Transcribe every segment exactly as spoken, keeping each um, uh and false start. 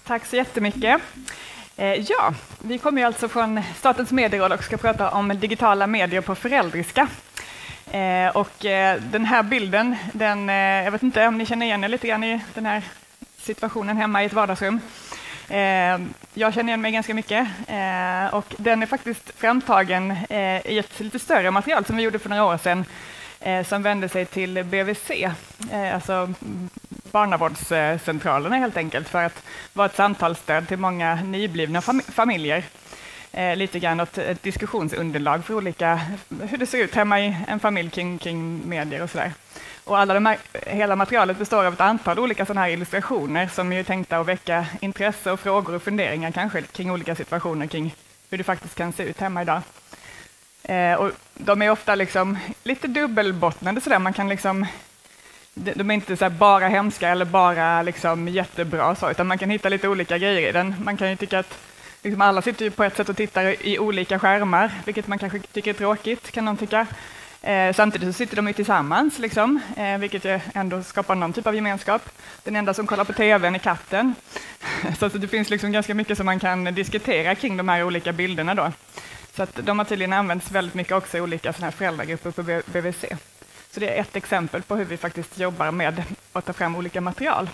Tack så jättemycket. Eh, ja, vi kommer ju alltså från Statens medieråd och ska prata om digitala medier på föräldraska. Eh, och eh, den här bilden, den, eh, jag vet inte om ni känner igen er lite grann i den här situationen hemma i ett vardagsrum. Eh, jag känner igen mig ganska mycket eh, och den är faktiskt framtagen eh, i ett lite större material som vi gjorde för några år sedan eh, som vände sig till B V C, eh, alltså barnavårdscentralerna helt enkelt, för att vara ett samtalsstöd till många nyblivna fam- familjer. Eh, lite grann ett, ett diskussionsunderlag för olika, hur det ser ut hemma i en familj kring, kring medier och sådär. Och alla de här, hela materialet består av ett antal olika sådana här illustrationer som är tänkta att väcka intresse och frågor och funderingar kanske kring olika situationer kring hur det faktiskt kan se ut hemma idag. Eh, och de är ofta liksom lite dubbelbottnade sådär, man kan liksom, de är inte så här bara hemska eller bara liksom jättebra så, utan man kan hitta lite olika grejer i den. Man kan ju tycka att liksom alla sitter ju på ett sätt och tittar i olika skärmar, vilket man kanske tycker är tråkigt, kan någon tycka. Eh, samtidigt så sitter de ju tillsammans, liksom, eh, vilket ju ändå skapar någon typ av gemenskap. Den enda som kollar på tvn är katten. Så att det finns liksom ganska mycket som man kan diskutera kring de här olika bilderna då. Så att de har tydligen använts väldigt mycket också i olika såna här föräldragrupper på B V C. Så det är ett exempel på hur vi faktiskt jobbar med att ta fram olika material.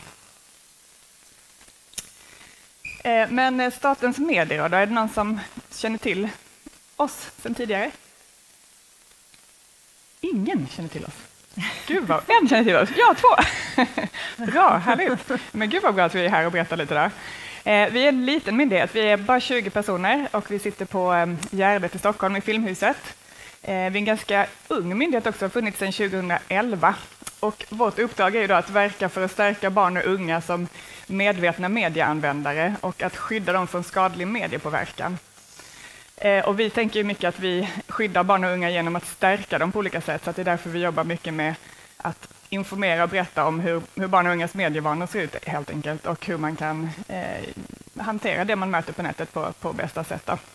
Eh, men Statens medieråd, då är det någon som känner till oss sedan tidigare? Ingen känner till oss. Gud vad, en känner till oss. Ja, två. Bra, härligt. Men gud vad bra att vi är här och berättar lite där. Eh, vi är en liten myndighet, vi är bara tjugo personer och vi sitter på eh, Gärdet i Stockholm i Filmhuset. Eh, vi är en ganska ung myndighet också, har funnits sedan tjugohundraelva. Och vårt uppdrag är ju då att verka för att stärka barn och unga som medvetna medieanvändare och att skydda dem från skadlig mediepåverkan. Eh, och vi tänker ju mycket att vi skyddar barn och unga genom att stärka dem på olika sätt, så att det är därför vi jobbar mycket med att informera och berätta om hur, hur barn och ungas medievanor ser ut helt enkelt och hur man kan eh, hantera det man möter på nätet på, på bästa sätt. Då.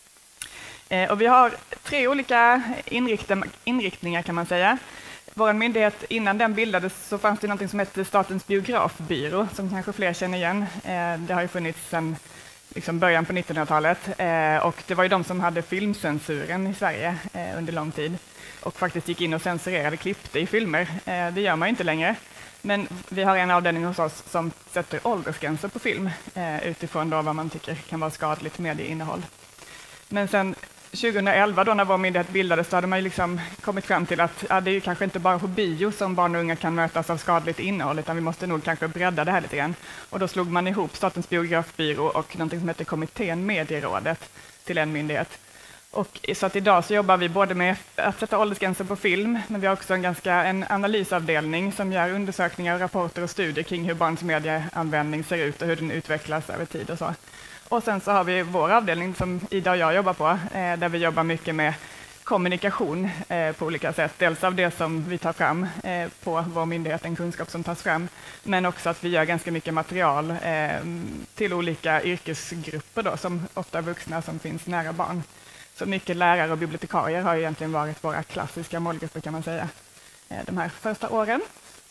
Eh, och vi har tre olika inriktningar kan man säga. Vår myndighet, innan den bildades så fanns det något som hette Statens biografbyrå som kanske fler känner igen. Eh, det har ju funnits sedan liksom början på nittonhundratalet eh, och det var ju de som hade filmcensuren i Sverige eh, under lång tid och faktiskt gick in och censurerade klippte i filmer. Eh, det gör man inte längre. Men vi har en avdelning hos oss som sätter åldersgränser på film eh, utifrån då vad man tycker kan vara skadligt medieinnehåll. Men sen tjugohundraelva då när vår myndighet bildades så hade man ju liksom kommit fram till att ja, det är ju kanske inte bara på bio som barn och unga kan mötas av skadligt innehåll, utan vi måste nog kanske bredda det här lite grann. Och då slog man ihop Statens biografbyrå och något som heter Kommittén Medierådet till en myndighet. Och så att idag så jobbar vi både med att sätta åldersgränser på film, men vi har också en, ganska, en analysavdelning som gör undersökningar, rapporter och studier kring hur barns medieanvändning ser ut och hur den utvecklas över tid och så. Och sen så har vi vår avdelning som Ida och jag jobbar på, eh, där vi jobbar mycket med kommunikation eh, på olika sätt. Dels av det som vi tar fram eh, på vår myndighet, en kunskap som tas fram, men också att vi gör ganska mycket material eh, till olika yrkesgrupper då, som ofta är vuxna som finns nära barn. Så mycket lärare och bibliotekarier har egentligen varit våra klassiska målgrupper kan man säga, eh, de här första åren.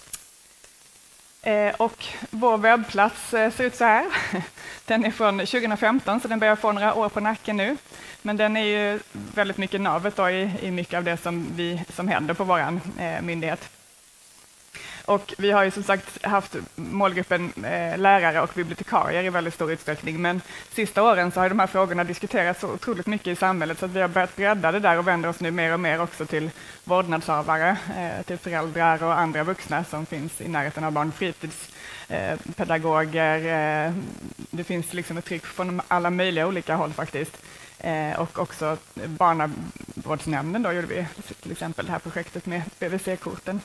Eh, och vår webbplats eh, ser ut så här. Den är från tjugohundrafemton så den börjar få några år på nacken nu. Men den är ju väldigt mycket navet då i, i mycket av det som, vi, som händer på vår eh, myndighet. Och vi har ju som sagt haft målgruppen eh, lärare och bibliotekarier i väldigt stor utsträckning. Men sista åren så har de här frågorna diskuterats så otroligt mycket i samhället så att vi har börjat bredda det där och vänder oss nu mer och mer också till vårdnadshavare, eh, till föräldrar och andra vuxna som finns i närheten av barn, fritidspedagoger. Eh, eh, det finns liksom ett tryck från alla möjliga olika håll faktiskt. Eh, och också barnavårdsnämnden då gjorde vi till exempel det här projektet med B V C-korten.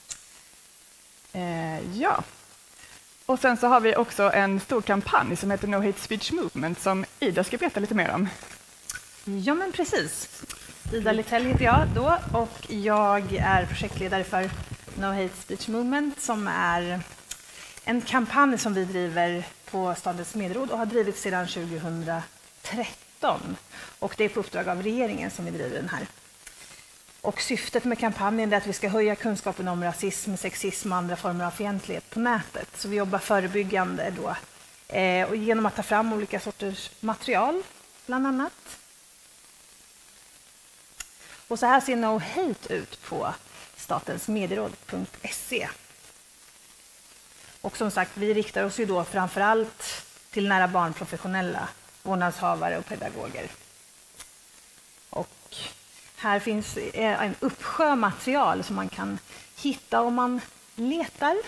Eh, ja, och sen så har vi också en stor kampanj som heter No Hate Speech Movement som Ida ska berätta lite mer om. Ja men precis. Ida Littell heter jag då och jag är projektledare för No Hate Speech Movement som är en kampanj som vi driver på Statens medieråd och har drivit sedan tjugohundratretton. Och det är på uppdrag av regeringen som vi driver den här. Och syftet med kampanjen är att vi ska höja kunskapen om rasism, sexism och andra former av fientlighet på nätet. Så vi jobbar förebyggande då eh, och genom att ta fram olika sorters material, bland annat. Och så här ser No Hate ut på statens medieråd punkt se. Och som sagt, vi riktar oss ju då framför allt till nära barnprofessionella, vårdnadshavare och pedagoger. Och här finns en uppsjö material som man kan hitta om man letar.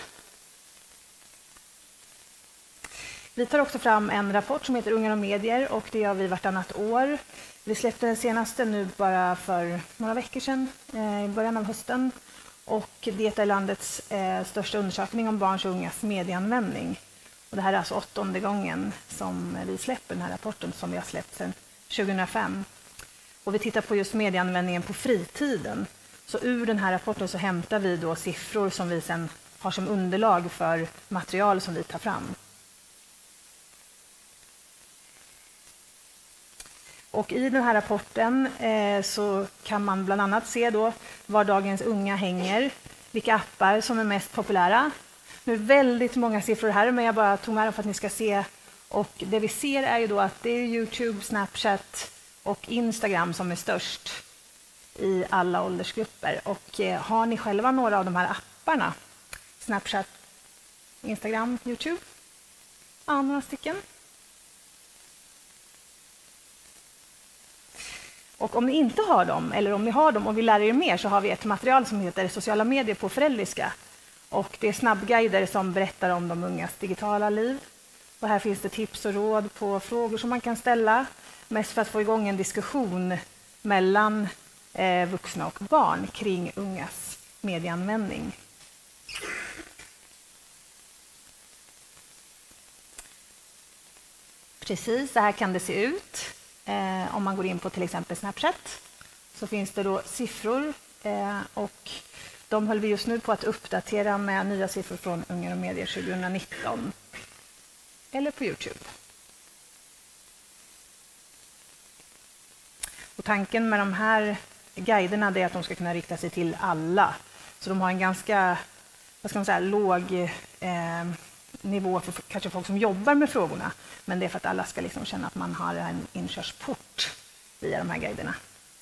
Vi tar också fram en rapport som heter Ungar och medier och det gör vi vartannat år. Vi släppte den senaste nu bara för några veckor sedan, i början av hösten. Och det är landets eh, största undersökning om barns och ungas medieanvändning. Och det här är alltså åttonde gången som vi släpper den här rapporten som vi har släppt sedan tjugohundrafem. Och vi tittar på just medieanvändningen på fritiden. Så ur den här rapporten så hämtar vi då siffror som vi sedan har som underlag för material som vi tar fram. Och i den här rapporten eh, så kan man bland annat se då var dagens unga hänger, vilka appar som är mest populära. Nu är det väldigt många siffror här, men jag bara tog med dem för att ni ska se. Och det vi ser är ju då att det är YouTube, Snapchat och Instagram som är störst i alla åldersgrupper. Och eh, har ni själva några av de här apparna? Snapchat, Instagram, YouTube? Ja, några stycken. Och om ni inte har dem, eller om ni har dem och vill lära er mer, så har vi ett material som heter Sociala medier på föräldraska. Och det är snabbguider som berättar om de ungas digitala liv. Och här finns det tips och råd på frågor som man kan ställa, mest för att få igång en diskussion mellan eh, vuxna och barn kring ungas medieanvändning. Precis, så här kan det se ut. Eh, om man går in på till exempel Snapchat så finns det då siffror eh, och de höll vi just nu på att uppdatera med nya siffror från Ungar och medier tjugonitton. Eller på YouTube. Och tanken med de här guiderna är att de ska kunna rikta sig till alla. Så de har en ganska, vad ska man säga, låg eh, nivå för kanske folk som jobbar med frågorna. Men det är för att alla ska liksom känna att man har en inkörsport via de här guiderna.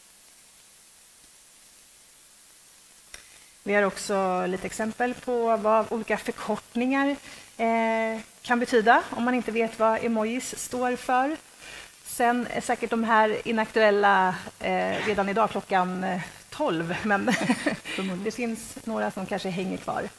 Vi har också lite exempel på vad olika förkortningar eh, kan betyda om man inte vet vad emojis står för. Sen är säkert de här inaktuella eh, redan idag klockan eh, tolv, men det finns några som kanske hänger kvar.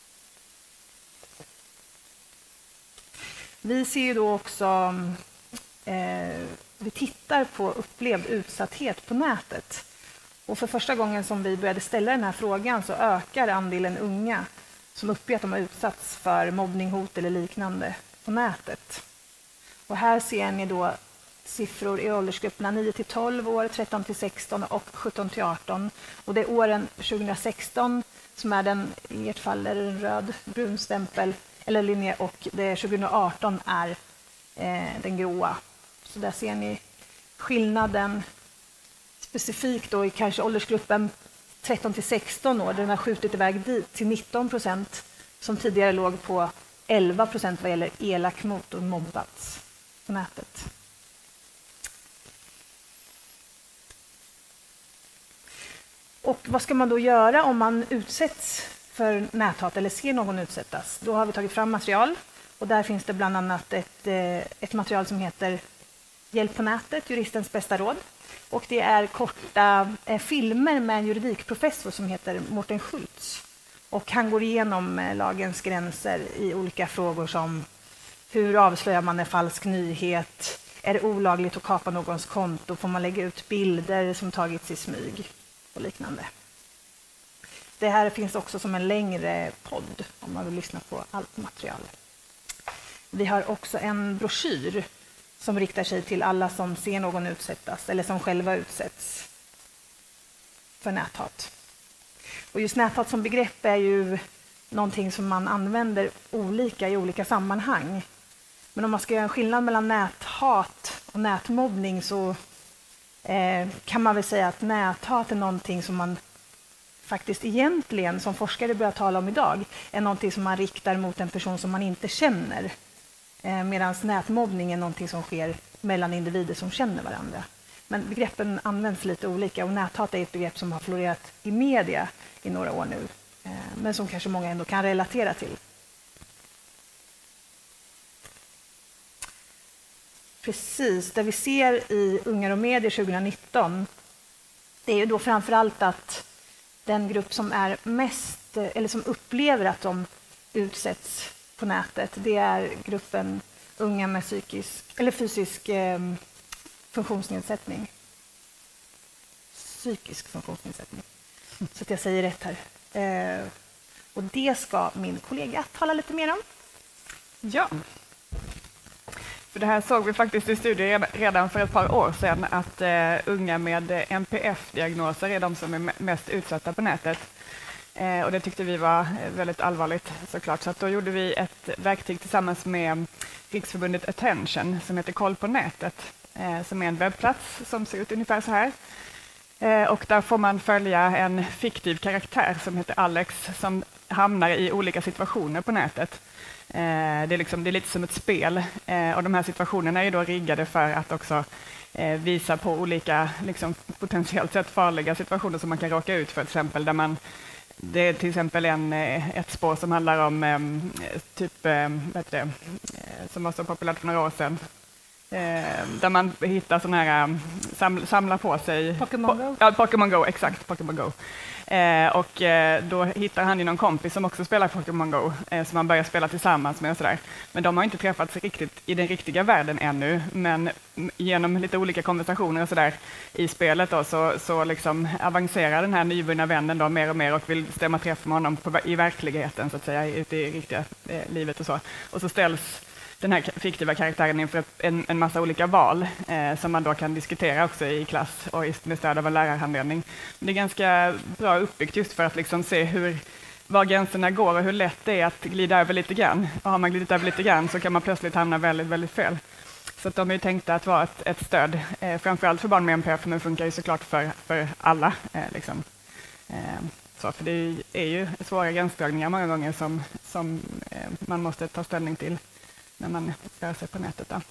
Vi ser ju då också, eh, vi tittar på upplevd utsatthet på nätet. Och för första gången som vi började ställa den här frågan så ökar andelen unga som uppger att de har utsatts för mobbning, hot eller liknande på nätet. Och här ser ni då siffror i åldersgrupperna nio till tolv år, tretton till sexton och sjutton till arton. Och det är åren tjugohundrasexton som är den, i ert fall är det en röd brun stämpel eller linje, och det tjugohundraarton är eh, den gråa. Så där ser ni skillnaden specifikt då i kanske åldersgruppen tretton till sexton år, där den har skjutit iväg dit till nitton procent som tidigare låg på elva procent vad gäller elak mot och mobbats på nätet. Och vad ska man då göra om man utsätts för näthat eller ser någon utsättas? Då har vi tagit fram material och där finns det bland annat ett, ett material som heter Hjälp på nätet, juristens bästa råd. Och det är korta eh, filmer med en juridikprofessor som heter Mårten Schultz. Och han går igenom eh, lagens gränser i olika frågor som hur avslöjar man en falsk nyhet? Är det olagligt att kapa någons konto? Får man lägga ut bilder som tagits i smyg? Och liknande. Det här finns också som en längre podd om man vill lyssna på allt material. Vi har också en broschyr som riktar sig till alla som ser någon utsättas eller som själva utsätts för näthat. Och just näthat som begrepp är ju någonting som man använder olika i olika sammanhang. Men om man ska göra en skillnad mellan näthat och nätmobbning så eh, kan man väl säga att näthat är någonting som man faktiskt egentligen som forskare börjar tala om idag är någonting som man riktar mot en person som man inte känner. Eh, Medan nätmobbning är någonting som sker mellan individer som känner varandra. Men begreppen används lite olika och näthat är ett begrepp som har florerat i media i några år nu. Eh, men som kanske många ändå kan relatera till. Precis, det vi ser i Ungar och medier tjugonitton, det är ju då framförallt att den grupp som är mest, eller som upplever att de utsätts på nätet, det är gruppen unga med psykisk eller fysisk eh, funktionsnedsättning. Psykisk funktionsnedsättning, så att jag säger rätt här. Eh, och det ska min kollega tala lite mer om. Ja. För det här såg vi faktiskt i studier redan för ett par år sedan, att eh, unga med N P F-diagnoser är de som är mest utsatta på nätet. Eh, och det tyckte vi var väldigt allvarligt såklart. Så att då gjorde vi ett verktyg tillsammans med Riksförbundet Attention som heter Koll på nätet, eh, som är en webbplats som ser ut ungefär så här. Eh, och där får man följa en fiktiv karaktär som heter Alex som hamnar i olika situationer på nätet. Det är, liksom, det är lite som ett spel och de här situationerna är då riggade för att också visa på olika liksom, potentiellt sett farliga situationer som man kan råka ut för. Till exempel, där man, det är till exempel en, ett spår som handlar om typ, vet det, som var så populärt för några år sedan. Där man hittar sådana här, sam, samlar på sig... Pokémon Go? Ja, Pokémon Go, exakt. Pokémon Go. Eh, och eh, då hittar han ju någon kompis som också spelar Pokémon Go, eh, som man börjar spela tillsammans med och sådär. Men de har inte träffats riktigt i den riktiga världen ännu, men genom lite olika konversationer och sådär i spelet då, så, så liksom avancerar den här nyvunna vännen då mer och mer och vill stämma träff med honom på, i verkligheten så att säga, ute i riktiga eh, livet och så. Och så ställs den här fiktiva karaktären inför en, en massa olika val eh, som man då kan diskutera också i klass och med stöd av en lärarhandledning. Det är ganska bra uppbyggt just för att liksom se hur, var gränserna går och hur lätt det är att glida över lite grann. Och har man glidit över lite grann så kan man plötsligt hamna väldigt, väldigt fel. Så att de är ju tänkta att vara ett, ett stöd, eh, framförallt för barn med N P F, men funkar ju såklart för, för alla. Eh, liksom. eh, så, för det är ju svåra gränsdragningar många gånger som, som eh, man måste ta ställning till när man rör sig på nätet. Då.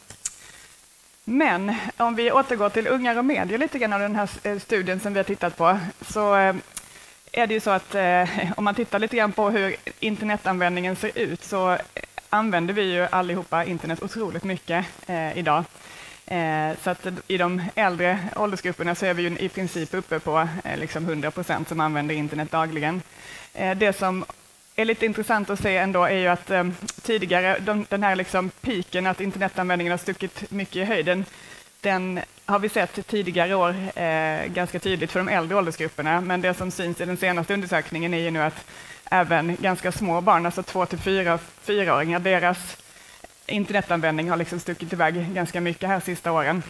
Men om vi återgår till ungar och medier lite grann av den här studien som vi har tittat på, så är det ju så att eh, om man tittar lite grann på hur internetanvändningen ser ut, så använder vi ju allihopa internet otroligt mycket eh, idag. Eh, så att i de äldre åldersgrupperna så är vi ju i princip uppe på eh, liksom hundra procent som använder internet dagligen. Eh, det som är lite intressant att se ändå är ju att eh, tidigare, de, den här liksom piken att internetanvändningen har stuckit mycket i höjden, den har vi sett tidigare år eh, ganska tydligt för de äldre åldersgrupperna, men det som syns i den senaste undersökningen är ju nu att även ganska små barn, alltså två till fyra, fyraåringar, deras internetanvändning har liksom stuckit iväg ganska mycket här sista åren.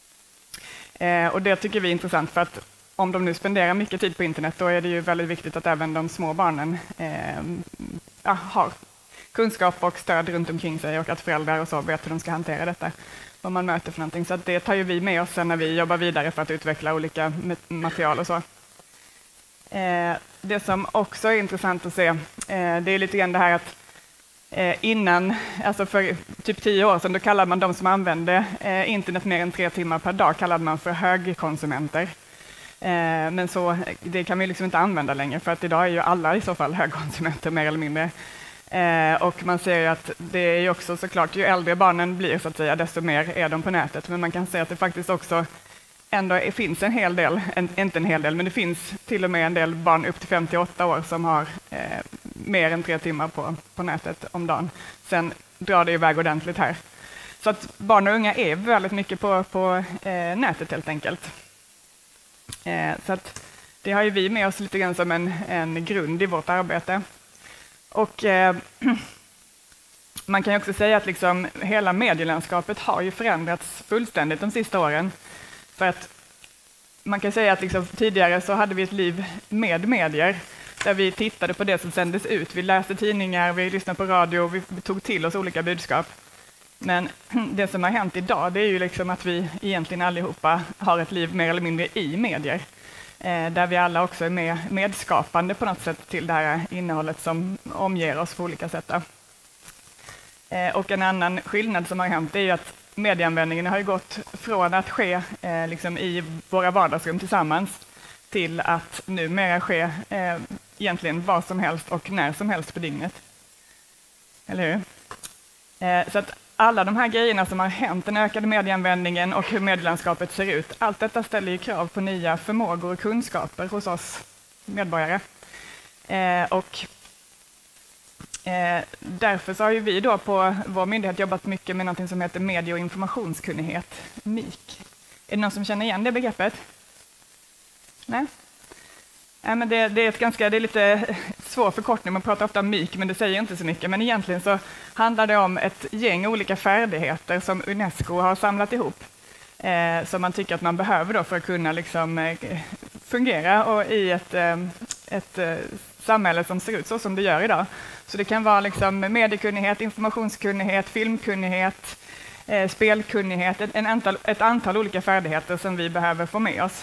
Eh, och det tycker vi är intressant, för att om de nu spenderar mycket tid på internet, då är det ju väldigt viktigt att även de små barnen eh, ja, har kunskap och stöd runt omkring sig, och att föräldrar och så vet hur de ska hantera detta, vad man möter för någonting. Så att det tar ju vi med oss sen när vi jobbar vidare för att utveckla olika material och så. Eh, det som också är intressant att se, eh, det är lite grann det här att eh, innan, alltså för typ tio år sedan, då kallade man de som använde eh, internet mer än tre timmar per dag, kallade man för högkonsumenter. Eh, men så, det kan vi liksom inte använda längre, för att idag är ju alla i så fall högkonsumenter mer eller mindre. Eh, och man ser ju att det är ju också såklart, ju äldre barnen blir så att säga, desto mer är de på nätet. Men man kan säga att det faktiskt också ändå är, finns en hel del, en, inte en hel del, men det finns till och med en del barn upp till femtioåtta år som har eh, mer än tre timmar på, på nätet om dagen. Sen drar det iväg ordentligt här. Så att barn och unga är väldigt mycket på, på eh, nätet helt enkelt. Eh, så att det har ju vi med oss lite grann som en, en grund i vårt arbete. Och eh, man kan ju också säga att liksom hela medielandskapet har ju förändrats fullständigt de sista åren. För att man kan säga att liksom tidigare så hade vi ett liv med medier, där vi tittade på det som sändes ut. Vi läste tidningar, vi lyssnade på radio, vi tog till oss olika budskap. Men det som har hänt idag, det är ju liksom att vi egentligen allihopa har ett liv mer eller mindre i medier. Eh, där vi alla också är med, medskapande på något sätt till det här innehållet som omger oss på olika sätt. Eh, och en annan skillnad som har hänt är ju att medieanvändningen har ju gått från att ske eh, liksom i våra vardagsrum tillsammans till att numera ske eh, egentligen vad som helst och när som helst på dygnet. Eller hur? Eh, så att alla de här grejerna som har hänt, den ökade medieanvändningen och hur medielandskapet ser ut, allt detta ställer ju krav på nya förmågor och kunskaper hos oss medborgare. Eh, och eh, därför så har ju vi då på vår myndighet jobbat mycket med något som heter medie- och informationskunnighet, M I K. Är det någon som känner igen det begreppet? Nej? Ja, men det, det, är ett ganska, det är lite svår förkortning, man pratar ofta om M I K, men det säger inte så mycket. Men egentligen så handlar det om ett gäng olika färdigheter som UNESCO har samlat ihop. Eh, som man tycker att man behöver då för att kunna liksom, eh, fungera och i ett, eh, ett eh, samhälle som ser ut så som det gör idag. Så det kan vara liksom mediekunnighet, informationskunnighet, filmkunnighet, eh, spelkunnighet, ett, en antal, ett antal olika färdigheter som vi behöver få med oss.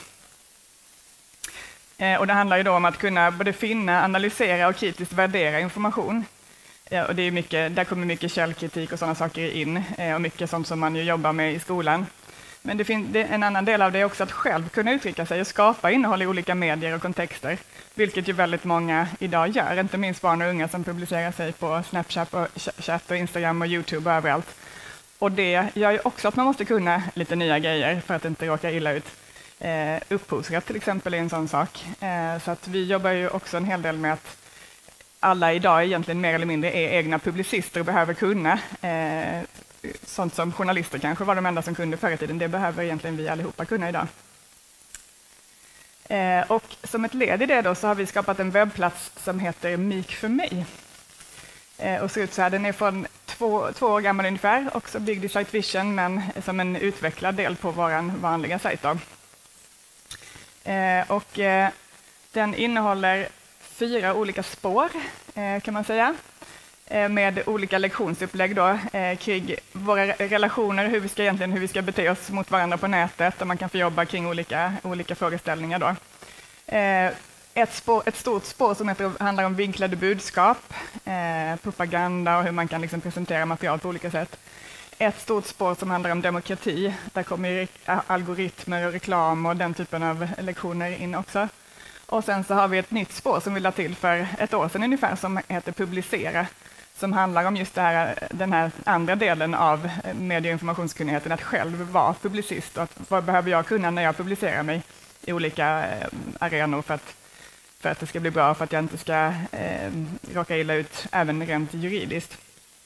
Eh, och det handlar ju då om att kunna både finna, analysera och kritiskt värdera information. Eh, och det är mycket, där kommer mycket källkritik och sådana saker in, eh, och mycket sånt som man ju jobbar med i skolan. Men det fin- det, en annan del av det är också att själv kunna uttrycka sig och skapa innehåll i olika medier och kontexter, vilket ju väldigt många idag gör, inte minst barn och unga som publicerar sig på Snapchat och chatt och Instagram och YouTube och överallt. Och det gör ju också att man måste kunna lite nya grejer för att inte råka illa ut. Eh, upphovsrätt till exempel är en sån sak. Eh, så att vi jobbar ju också en hel del med att alla idag egentligen mer eller mindre är egna publicister och behöver kunna. Eh, sånt som journalister kanske var de enda som kunde förr i tiden, det behöver egentligen vi allihopa kunna idag. Eh, och som ett led i det då så har vi skapat en webbplats som heter M I K för mig. Eh, och ser ut så här, den är från två, två år gammal ungefär, också byggd i Sitevision men som en utvecklad del på vår vanliga sajt då. Eh, och eh, den innehåller fyra olika spår eh, kan man säga, eh, med olika lektionsupplägg då, eh, kring våra relationer, hur vi ska egentligen hur vi ska bete oss mot varandra på nätet, där man kan få jobba kring olika, olika frågeställningar då. Eh, ett, spår, ett stort spår som heter, handlar om vinklade budskap, eh, propaganda och hur man kan liksom presentera material på olika sätt. Ett stort spår som handlar om demokrati, där kommer algoritmer och reklam och den typen av lektioner in också. Och sen så har vi ett nytt spår som vi lade till för ett år sedan ungefär som heter publicera, som handlar om just det här, den här andra delen av medie- och informationskunnigheten, att själv vara publicist och att, vad behöver jag kunna när jag publicerar mig i olika eh, arenor för att, för att det ska bli bra, för att jag inte ska eh, råka illa ut även rent juridiskt.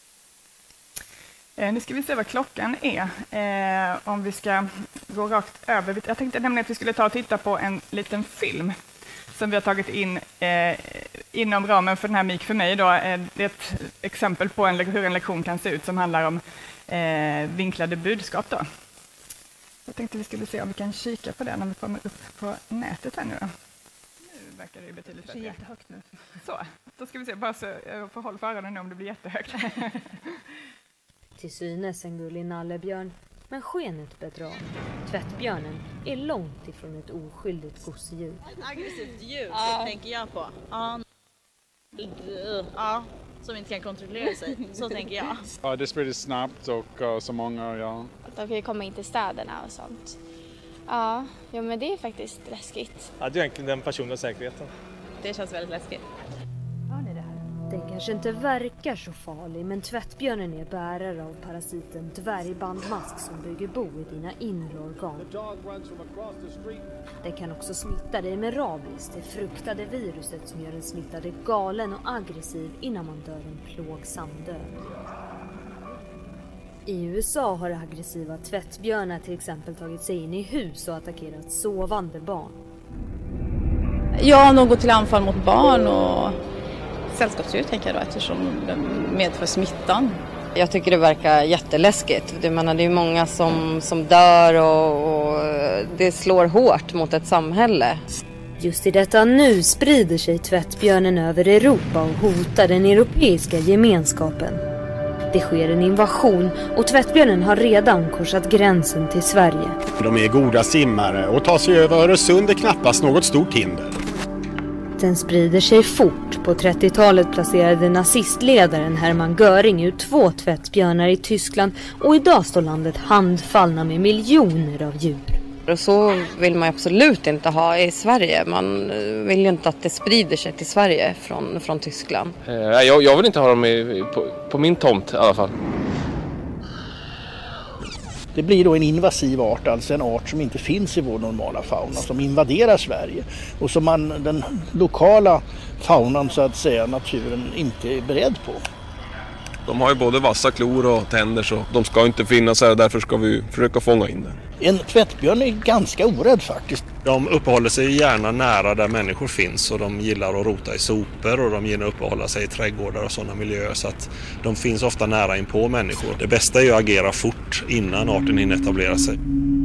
Eh, nu ska vi se vad klockan är, eh, om vi ska gå rakt över. Jag tänkte nämligen att vi skulle ta och titta på en liten film som vi har tagit in eh, inom ramen för den här M I K för mig. Då. Eh, det är ett exempel på en, hur en lektion kan se ut som handlar om eh, vinklade budskap. Då. Jag tänkte vi skulle se om vi kan kika på den när vi kommer upp på nätet här nu. Då. Nu verkar det ju betydligt bättre. Det är jättehögt nu. Så, då ska vi se, bara så jag får håll för öronen nu om det blir jättehögt. Till synes en gullig nallebjörn, men skenet bedrar. Tvättbjörnen är långt ifrån ett oskyldigt gosedjur. Ett aggressivt djur, ja. Tänker jag på. Ja. Ja, som inte kan kontrollera sig. Så tänker jag. Ja, det sprider snabbt och uh, så många, ja. Att de kan ju komma in till städerna och sånt. Ja, ja men det är faktiskt läskigt. Ja, det är egentligen den personliga säkerheten. Det känns väldigt läskigt. Hör ni det här? Den kanske inte verkar så farlig, men tvättbjörnen är bärare av parasiten dvärgbandmask som bygger bo i dina inre organ. Den kan också smitta dig med rabies, det fruktade viruset som gör den smittade galen och aggressiv innan man dör en plågsam död. I U S A har aggressiva tvättbjörnar till exempel tagit sig in i hus och attackerat sovande barn. Ja, de går till anfall mot barn och sällskapsdjur tänker jag då, eftersom de medför smittan. Jag tycker det verkar jätteläskigt. Det, menar, det är många som, som dör och, och det slår hårt mot ett samhälle. Just i detta nu sprider sig tvättbjörnen över Europa och hotar den europeiska gemenskapen. Det sker en invasion och tvättbjörnen har redan korsat gränsen till Sverige. De är goda simmare och tar sig över Öresund är knappast något stort hinder. Smitten sprider sig fort. På trettiotalet placerade nazistledaren Hermann Göring ut två tvättbjörnar i Tyskland och idag står landet handfallna med miljoner av djur. Och så vill man absolut inte ha i Sverige. Man vill ju inte att det sprider sig till Sverige från, från Tyskland. Eh, jag, jag vill inte ha dem i, på, på min tomt i alla fall. Det blir då en invasiv art, alltså en art som inte finns i vår normala fauna, som invaderar Sverige och som man, den lokala faunan så att säga, naturen inte är beredd på. De har ju både vassa klor och tänder så de ska inte finnas här, därför ska vi försöka fånga in den. En tvättbjörn är ganska orädd faktiskt. De uppehåller sig gärna nära där människor finns och de gillar att rota i sopor och de gillar att uppehålla sig i trädgårdar och sådana miljöer så att de finns ofta nära in på människor. Det bästa är ju att agera fort innan arten hinner etablera sig.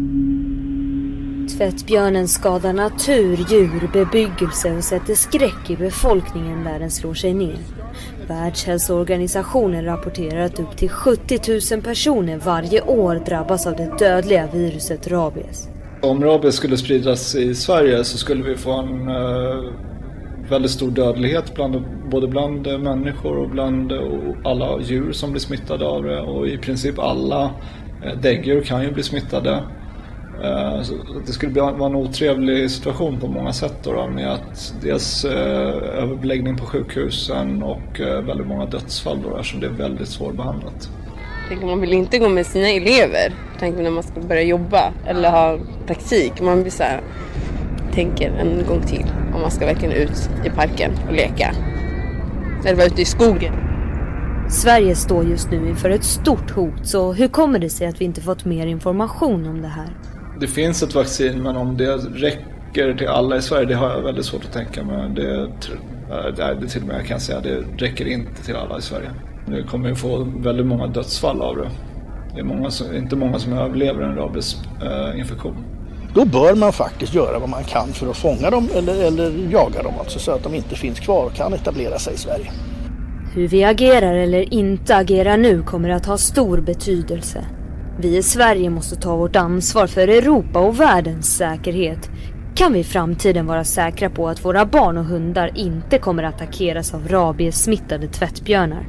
Tvättbjörnen skadar natur, djur, bebyggelse och sätter skräck i befolkningen där den slår sig ner. Världshälsoorganisationen rapporterar att upp till sjuttio tusen personer varje år drabbas av det dödliga viruset rabies. Om rabies skulle spridas i Sverige så skulle vi få en uh, väldigt stor dödlighet bland, både bland människor och bland uh, alla djur som blir smittade av det. Och i princip alla uh, däggdjur kan ju bli smittade. Uh, så det skulle bli vara en otrevlig situation på många sätt då, med att dels uh, överbeläggning på sjukhusen och uh, väldigt många dödsfall då, eftersom det är väldigt svårbehandlat. Man vill inte gå med sina elever, tänker när man ska börja jobba eller ha praktik. Man blir så här, tänker en gång till om man ska verkligen ut i parken och leka. Eller vara ute i skogen. Sverige står just nu inför ett stort hot, så hur kommer det sig att vi inte fått mer information om det här? Det finns ett vaccin, men om det räcker till alla i Sverige, det har jag väldigt svårt att tänka mig. Det, det, det till och med jag kan säga, det räcker inte till alla i Sverige. Det kommer ju få väldigt många dödsfall av det. Det är många som, inte många som överlever en rabiesinfektion. Då bör man faktiskt göra vad man kan för att fånga dem eller, eller jaga dem, alltså, så att de inte finns kvar och kan etablera sig i Sverige. Hur vi agerar eller inte agerar nu kommer att ha stor betydelse. Vi i Sverige måste ta vårt ansvar för Europa och världens säkerhet. Kan vi i framtiden vara säkra på att våra barn och hundar inte kommer att attackeras av rabies-smittade tvättbjörnar?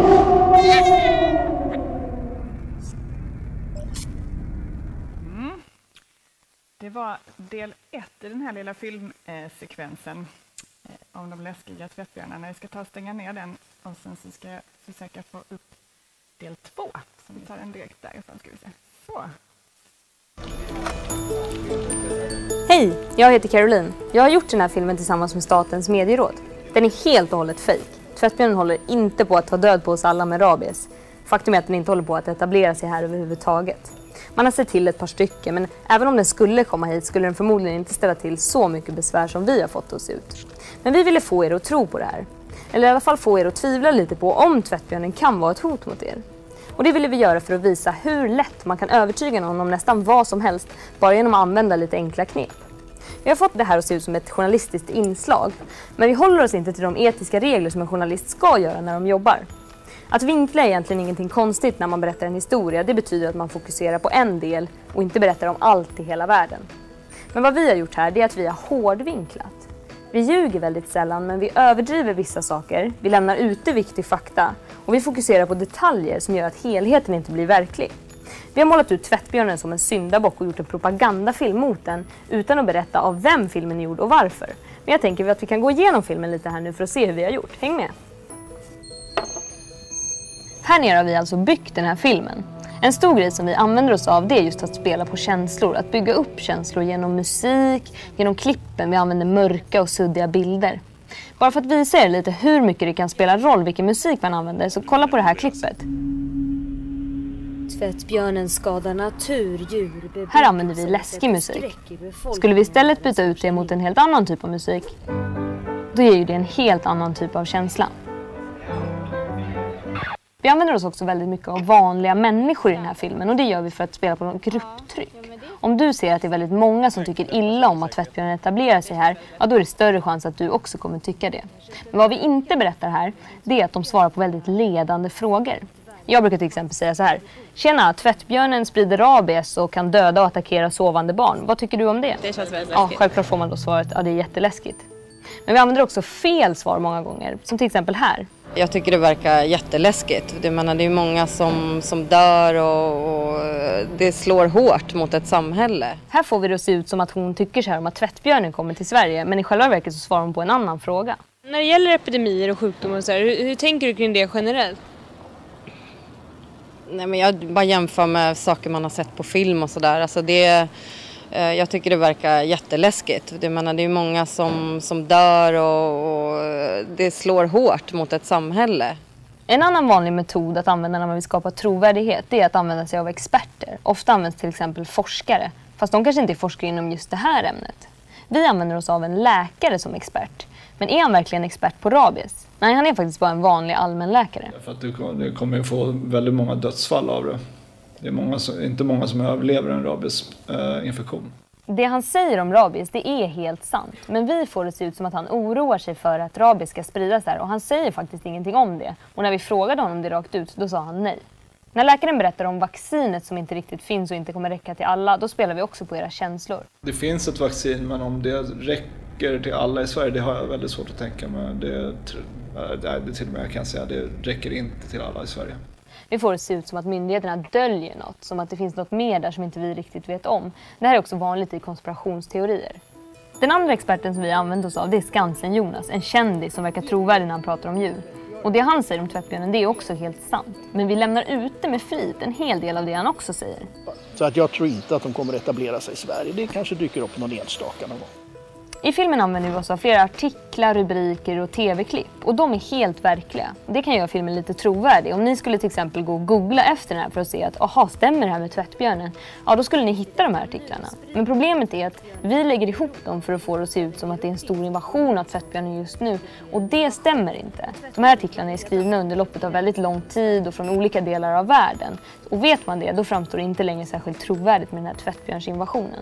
Mm. Det var del ett i den här lilla filmsekvensen eh, om de läskiga tvättbjörnarna. Jag ska ta och stänga ner den och sen så ska jag försöka få upp del två. Så vi tar den direkt därifrån, ska vi se. Så. Hej, jag heter Caroline. Jag har gjort den här filmen tillsammans med Statens medieråd. Den är helt och hållet fejk. Tvättbjörnen håller inte på att ta död på oss alla med rabies. Faktum är att den inte håller på att etablera sig här överhuvudtaget. Man har sett till ett par stycken, men även om den skulle komma hit skulle den förmodligen inte ställa till så mycket besvär som vi har fått oss ut. Men vi ville få er att tro på det här. Eller i alla fall få er att tvivla lite på om tvättbjörnen kan vara ett hot mot er. Och det ville vi göra för att visa hur lätt man kan övertyga någon om nästan vad som helst bara genom att använda lite enkla knep. Vi har fått det här att se ut som ett journalistiskt inslag, men vi håller oss inte till de etiska regler som en journalist ska göra när de jobbar. Att vinkla är egentligen ingenting konstigt när man berättar en historia. Det betyder att man fokuserar på en del och inte berättar om allt i hela världen. Men vad vi har gjort här, det är att vi har hårdvinklat. Vi ljuger väldigt sällan, men vi överdriver vissa saker. Vi lämnar ute viktig fakta och vi fokuserar på detaljer som gör att helheten inte blir verklig. Vi har målat ut tvättbjörnen som en syndabock och gjort en propagandafilm mot den utan att berätta av vem filmen är gjord och varför. Men jag tänker att vi kan gå igenom filmen lite här nu för att se hur vi har gjort. Häng med! Här nere har vi alltså byggt den här filmen. En stor grej som vi använder oss av det är just att spela på känslor. Att bygga upp känslor genom musik, genom klippen. Vi använder mörka och suddiga bilder. Bara för att visa er lite hur mycket det kan spela roll vilken musik man använder, så kolla på det här klippet. Tvättbjörnen skadar natur, djur. Här använder vi läskig musik. Skulle vi istället byta ut det mot en helt annan typ av musik, då ger ju det en helt annan typ av känsla. Vi använder oss också väldigt mycket av vanliga människor i den här filmen, och det gör vi för att spela på något grupptryck. Om du ser att det är väldigt många som tycker illa om att tvättbjörnen etablerar sig här, ja, då är det större chans att du också kommer tycka det. Men vad vi inte berättar här, det är att de svarar på väldigt ledande frågor. Jag brukar till exempel säga så här: tjena, tvättbjörnen sprider rabies och kan döda och attackera sovande barn. Vad tycker du om det? Det känns väldigt Ja, läskigt. självklart får man då svaret, ja, det är jätteläskigt. Men vi använder också fel svar många gånger, som till exempel här. Jag tycker det verkar jätteläskigt. Jag menar, det är många som, som dör och, och det slår hårt mot ett samhälle. Här får vi det att se ut som att hon tycker så här om att tvättbjörnen kommer till Sverige, men i själva verket så svarar hon på en annan fråga. När det gäller epidemier och sjukdomar och så här, hur, hur tänker du kring det generellt? Nej, men jag bara jämför med saker man har sett på film och sådär. Alltså det, eh, jag tycker det verkar jätteläskigt. Jag menar, det är många som, som dör och, och det slår hårt mot ett samhälle. En annan vanlig metod att använda när man vill skapa trovärdighet, det är att använda sig av experter. Ofta används till exempel forskare, fast de kanske inte är forskare inom just det här ämnet. Vi använder oss av en läkare som expert. Men är han verkligen expert på rabies? Nej, han är faktiskt bara en vanlig allmänläkare. För att du, du kommer ju få väldigt många dödsfall av det. Det är många som, inte många som överlever en rabiesinfektion. Det han säger om rabies, det är helt sant. Men vi får det se ut som att han oroar sig för att rabies ska spridas där. Och han säger faktiskt ingenting om det. Och när vi frågade honom det rakt ut, då sa han nej. När läkaren berättar om vaccinet som inte riktigt finns och inte kommer räcka till alla, då spelar vi också på era känslor. Det finns ett vaccin, men om det räcker till alla i Sverige, det har jag väldigt svårt att tänka mig. Det, det till och med jag kan säga, det räcker inte till alla i Sverige. Vi får det se ut som att myndigheterna döljer något, som att det finns något mer där som inte vi riktigt vet om. Det här är också vanligt i konspirationsteorier. Den andra experten som vi använder oss av, det är Skansen-Jonas, en kändis som verkar trovärdig när han pratar om djur. Och det han säger om tvättbjörnen, det är också helt sant. Men vi lämnar ute med flit en hel del av det han också säger. Så att jag tror inte att de kommer att etablera sig i Sverige. Det kanske dyker upp någon enstaka någon gång. I filmen använder vi oss av flera artiklar, rubriker och tv-klipp. Och de är helt verkliga. Det kan göra filmen lite trovärdig. Om ni skulle till exempel gå och googla efter den här för att se att aha, stämmer det här med tvättbjörnen? Ja, då skulle ni hitta de här artiklarna. Men problemet är att vi lägger ihop dem för att få det att se ut som att det är en stor invasion av tvättbjörnen just nu. Och det stämmer inte. De här artiklarna är skrivna under loppet av väldigt lång tid och från olika delar av världen. Och vet man det, då framstår det inte längre särskilt trovärdigt med den här tvättbjörnsinvasionen.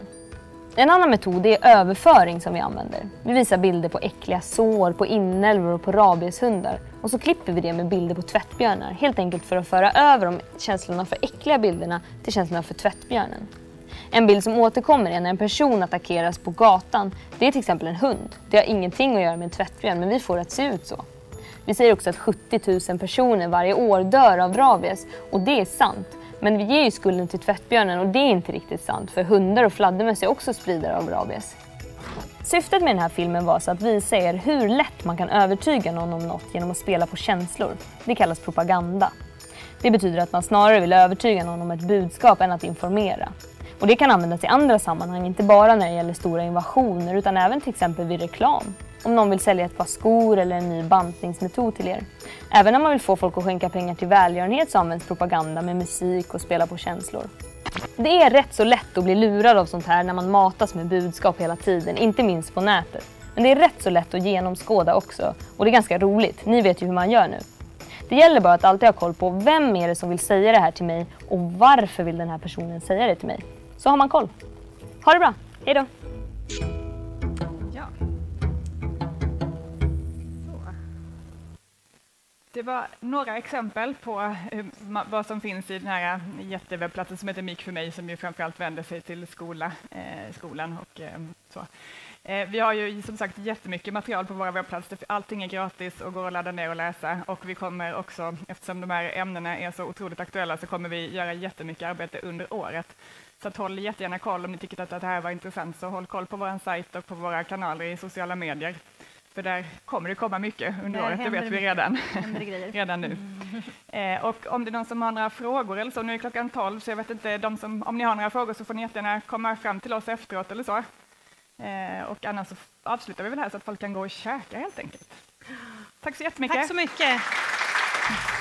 En annan metod är överföring som vi använder. Vi visar bilder på äckliga sår, på inälvor och på rabieshundar. Och så klipper vi det med bilder på tvättbjörnar. Helt enkelt för att föra över de känslorna för äckliga bilderna till känslorna för tvättbjörnen. En bild som återkommer är när en person attackeras på gatan. Det är till exempel en hund. Det har ingenting att göra med en tvättbjörn, men vi får det att se ut så. Vi säger också att sjuttio tusen personer varje år dör av rabies. Och det är sant. Men vi ger ju skulden till tvättbjörnen och det är inte riktigt sant, för hundar och fladdermöss är också spridare av rabies. Syftet med den här filmen var så att visa er hur lätt man kan övertyga någon om något genom att spela på känslor. Det kallas propaganda. Det betyder att man snarare vill övertyga någon om ett budskap än att informera. Och det kan användas i andra sammanhang, inte bara när det gäller stora invasioner utan även till exempel vid reklam. Om någon vill sälja ett par skor eller en ny bantningsmetod till er. Även när man vill få folk att skänka pengar till välgörenhet så används propaganda med musik och spela på känslor. Det är rätt så lätt att bli lurad av sånt här när man matas med budskap hela tiden, inte minst på nätet. Men det är rätt så lätt att genomskåda också och det är ganska roligt, ni vet ju hur man gör nu. Det gäller bara att alltid ha koll på vem är det som vill säga det här till mig och varför vill den här personen säga det till mig. Så har man koll. Ha det bra, hej då! Det var några exempel på vad som finns i den här jättewebbplatsen som heter Mik för mig, som ju framförallt vänder sig till skola, eh, skolan och eh, så. Eh, vi har ju som sagt jättemycket material på våra webbplatser. Allting är gratis och går att ladda ner och läsa. Och vi kommer också, eftersom de här ämnena är så otroligt aktuella, så kommer vi göra jättemycket arbete under året. Så att håll jättegärna koll om ni tycker att det här var intressant, så håll koll på vår sajt och på våra kanaler i sociala medier. För där kommer det komma mycket under året, det vet vi redan, redan nu. Mm. Eh, och om det är någon som har några frågor eller så, nu är klockan tolv, så jag vet inte, de som, om ni har några frågor så får ni jättegärna komma fram till oss efteråt eller så. Eh, och annars så avslutar vi väl här så att folk kan gå och käka helt enkelt. Tack så jättemycket. Tack så mycket.